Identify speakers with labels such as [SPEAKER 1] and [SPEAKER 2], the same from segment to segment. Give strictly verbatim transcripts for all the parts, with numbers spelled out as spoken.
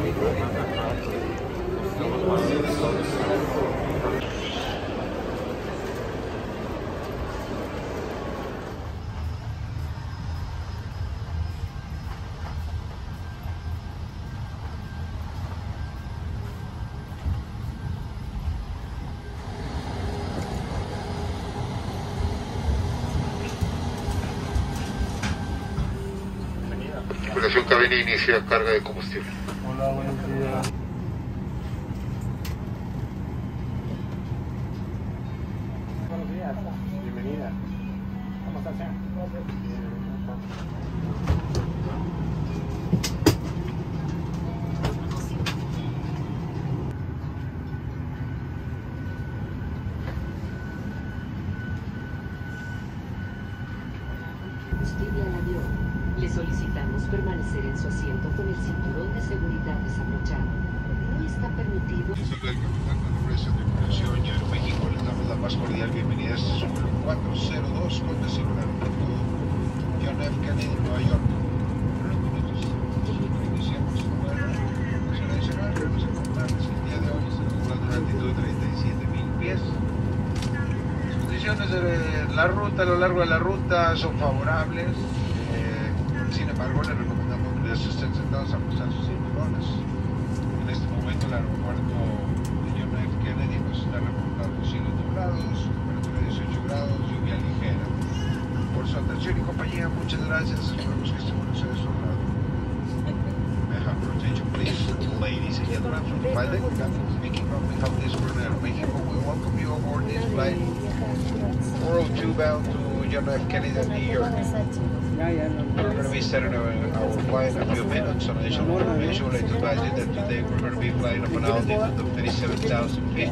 [SPEAKER 1] Tripulación cabina inicia carga de combustible.
[SPEAKER 2] Hola, buenos días. Buenos días, bienvenida. ¿Cómo estás, señor?
[SPEAKER 3] Usted al avión. Le solicitamos permanecer en su asiento con el cinturón de seguridad desabrochado. No está permitido.
[SPEAKER 1] Yo soy el capitán con nombre de tripulación y Aeroméxico. Les damos la más cordial bienvenida a este es número cuatro cero dos con destino al aeropuerto John F. Kennedy, Nueva York. En unos minutos iniciamos el vuelo nacional. Vamos a contarles el día de hoy. Estamos volando a una altitud de treinta y siete mil pies. Las condiciones de la ruta, a lo largo de la ruta, son favorables. Sin embargo, les recomendamos que estén sentados a ajustar sus cinturones. En este momento, el aeropuerto de John F. Kennedy nos está reportando cielos nublados, temperatura de dieciocho grados, lluvia ligera. Por su atención y compañía, muchas gracias. Esperamos que este vuelo sea de su agrado. May I have your attention, please, ladies and gentlemen, from the flight deck, Captain speaking on behalf of this crew in Aeromexico. We welcome you aboard this flight four oh two bound to John F. Kennedy, New York. We're going to be starting our, our flight in a few minutes. Some additional information would like to advise you that today we're going to be flying up an altitude of thirty-seven thousand feet.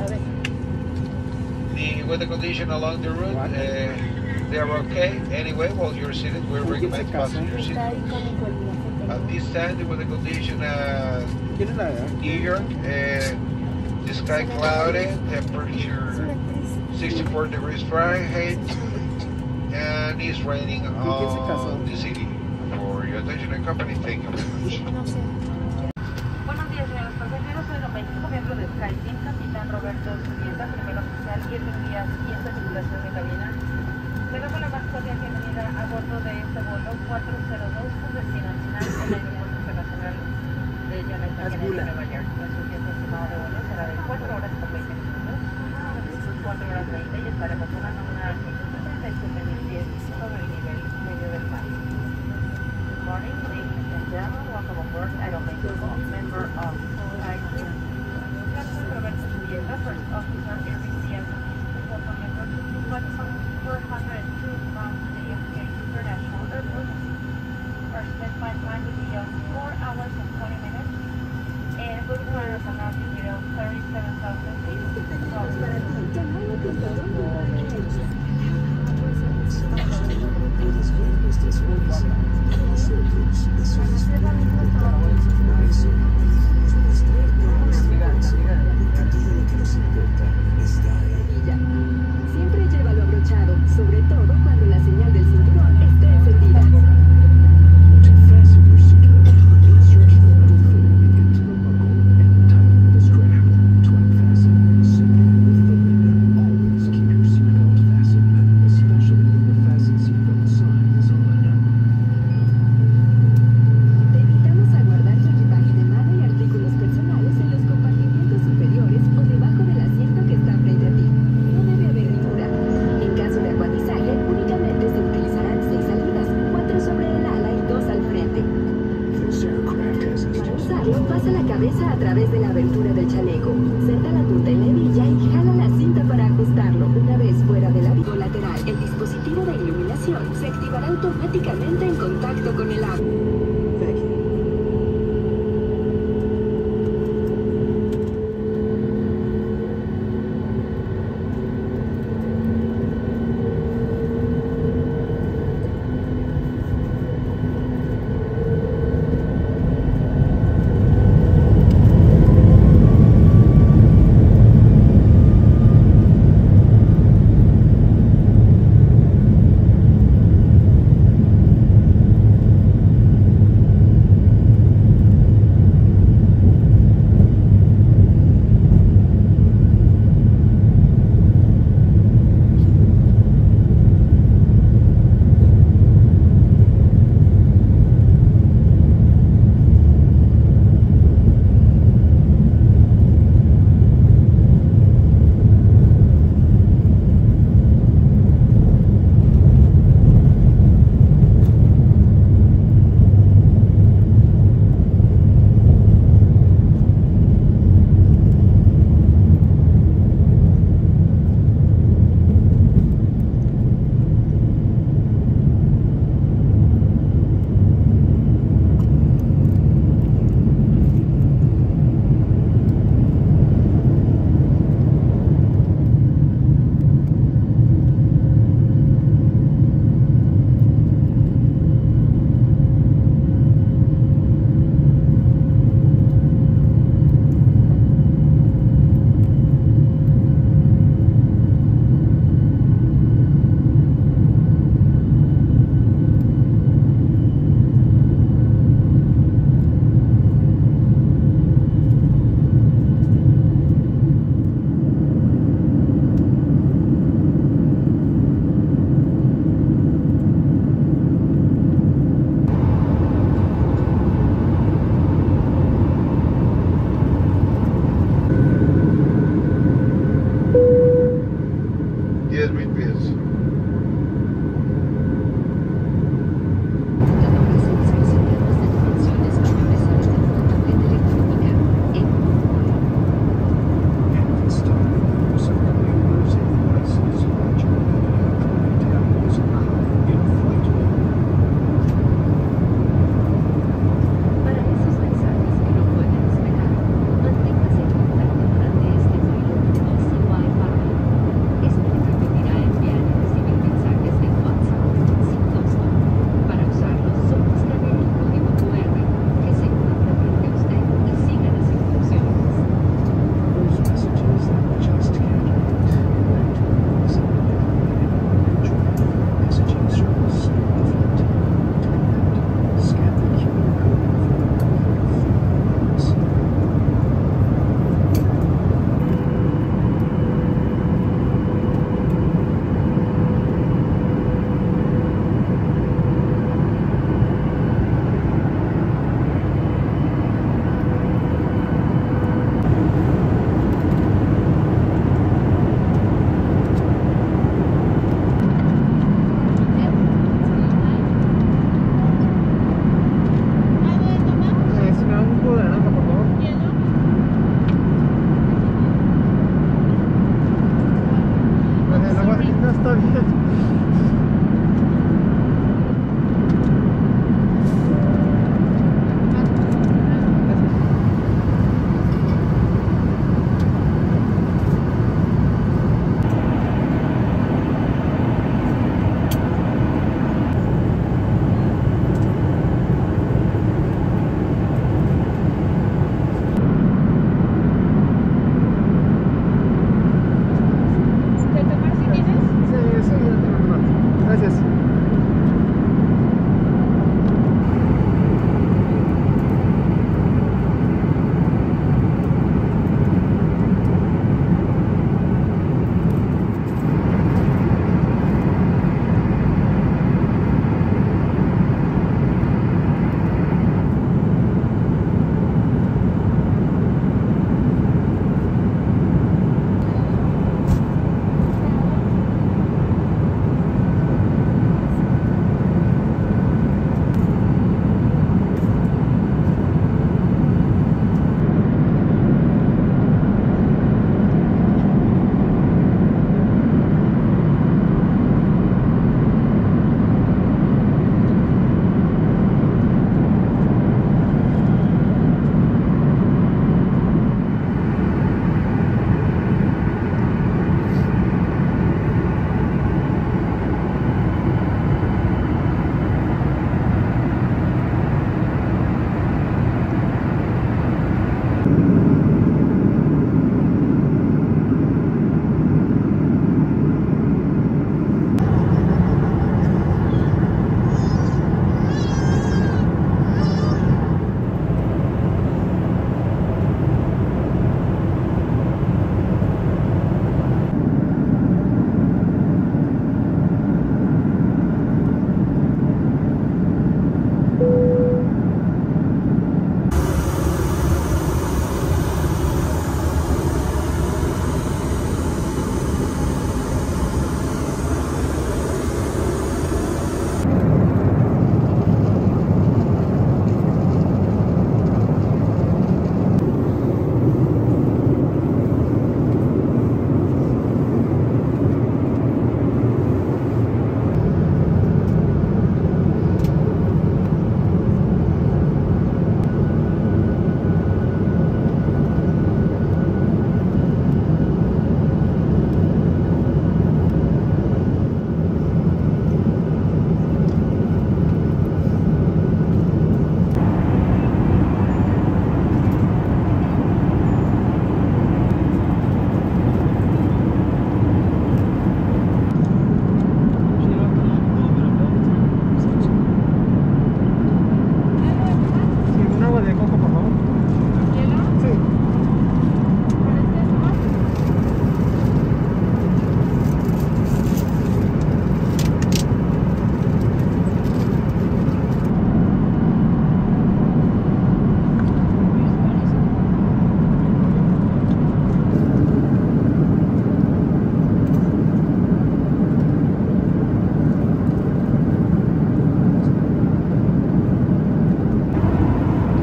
[SPEAKER 1] The weather condition along the route, uh, they are okay. Anyway, while you're seated, we recommend passenger seat. At this time, the weather condition uh, New York, uh, the sky cloudy, temperature sixty-four degrees Fahrenheit. And it's raining on the city. For your attention and company, thank you very much.
[SPEAKER 4] Buenos días, señores pasajeros. Soy Aeroméxico, miembro de SkyTeam, capitán Roberto Zubieta, primer oficial y días y esta tripulación de cabina. Le damos la más cordial bienvenida a bordo de este vuelo cuatro cero dos con destino final en el Aeropuerto Internacional de John F. Kennedy, Nueva York. Nuestro tiempo estimado de vuelo será de cuatro horas con veinte minutos. cuatro horas veinte y estaremos volando a una altitud de treinta y siete mil pies sobre el nivel medio del mar. Good morning, ladies and gentlemen. Welcome aboard Aeromexico, member of SkyTeam. Captain Roberto Zubieta, first officer, A B C S, welcome member to flight four hundred two from the J F K International Airport. Our stand-by time will be on four hours and twenty minutes, and we require an altitude of thirty-seven thousand feet.
[SPEAKER 5] Puedes ver nuestras redes con nosotros. Eso es muy importante. Por eso queremos mostrarte nuestro corazón, porque todo lo que nos importa está ahí.
[SPEAKER 3] Siempre llévalo abrochado, sobre todo cuando la señal del cinturón esté encendida.
[SPEAKER 5] To fasten your seatbelt, the instructions are clear. Get to the buckle and tighten the strap. To unfasten, simply lift the lid. Always keep your seatbelt fastened, especially when the fasten seatbelt sign is on.
[SPEAKER 3] Te invitamos a guardar tu equipaje de mano y artículos personales en los compartimientos superiores o debajo del asiento que está frente a ti. No debe haber ninguna. En caso de aguatizaje, únicamente se utilizarán seis salidas, cuatro sobre el ala y dos al frente.
[SPEAKER 5] This aircraft has a
[SPEAKER 3] Para usarlo, pasa la cabeza a través de la abertura del chaleco, inserta la punta en la hebilla y jala la cinta para ajustarlo. Una vez fuera del abrigo lateral, el dispositivo de iluminación se activará automáticamente en contacto con el agua.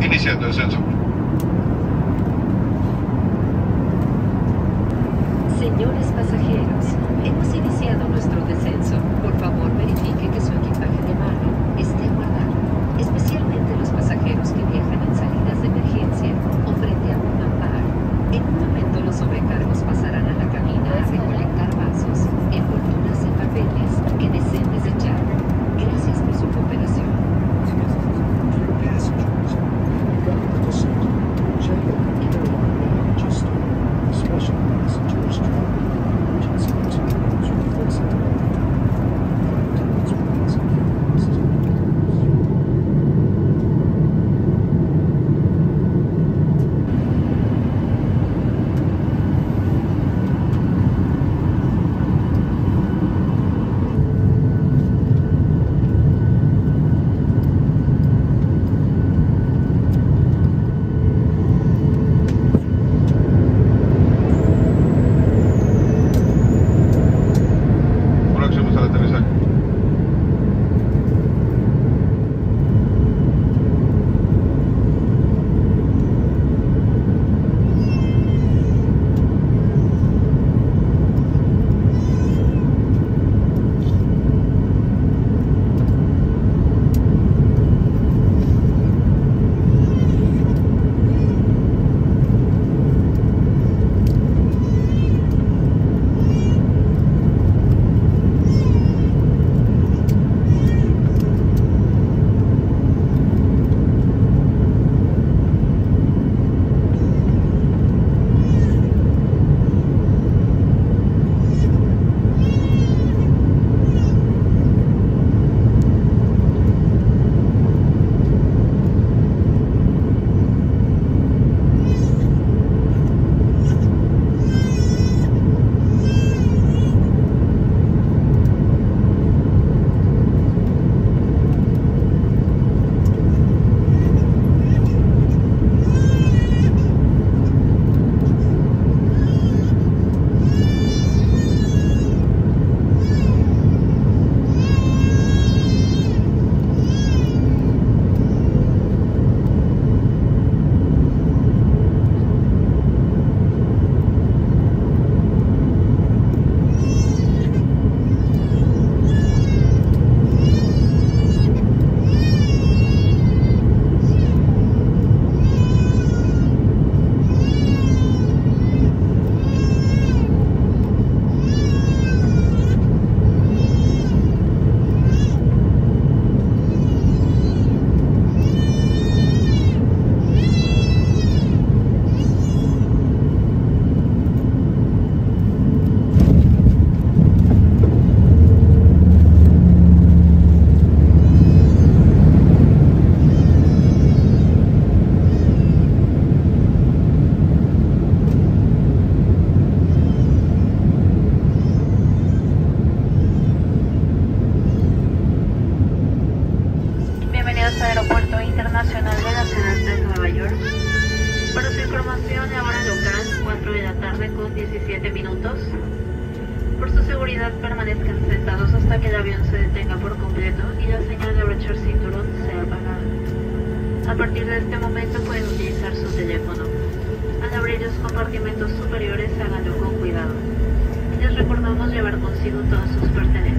[SPEAKER 1] Iniciando descenso.
[SPEAKER 3] Señores pasajeros, hemos iniciado nuestro descenso. Por favor, verifique que su equipaje de mano esté guardado, especialmente los pasajeros que viajan en salidas de emergencia o frente a un amparo. En un momento los sobrecargos pasarán a la cabina a recolectar vasos, envolturas y papeles que deseen desechar. Gracias por su cooperación.
[SPEAKER 5] Dear passengers, regarding the descent, check the airline register. Special passengers traveling in emergency materials or flexible. Flight attendants will ask for masks and gloves.
[SPEAKER 1] Próximos al aterrizaje.
[SPEAKER 4] Bienvenidos al Aeropuerto Internacional de la Ciudad de Nueva York. Para su información, ahora local, cuatro de la tarde con diecisiete minutos. Por su seguridad, permanezcan sentados hasta que el avión se detenga por completo y la señal de abrochar cinturón sea apagada. A partir de este momento pueden utilizar su teléfono. Al abrir los compartimentos superiores, háganlo con cuidado. Les recordamos llevar consigo todas sus pertenencias.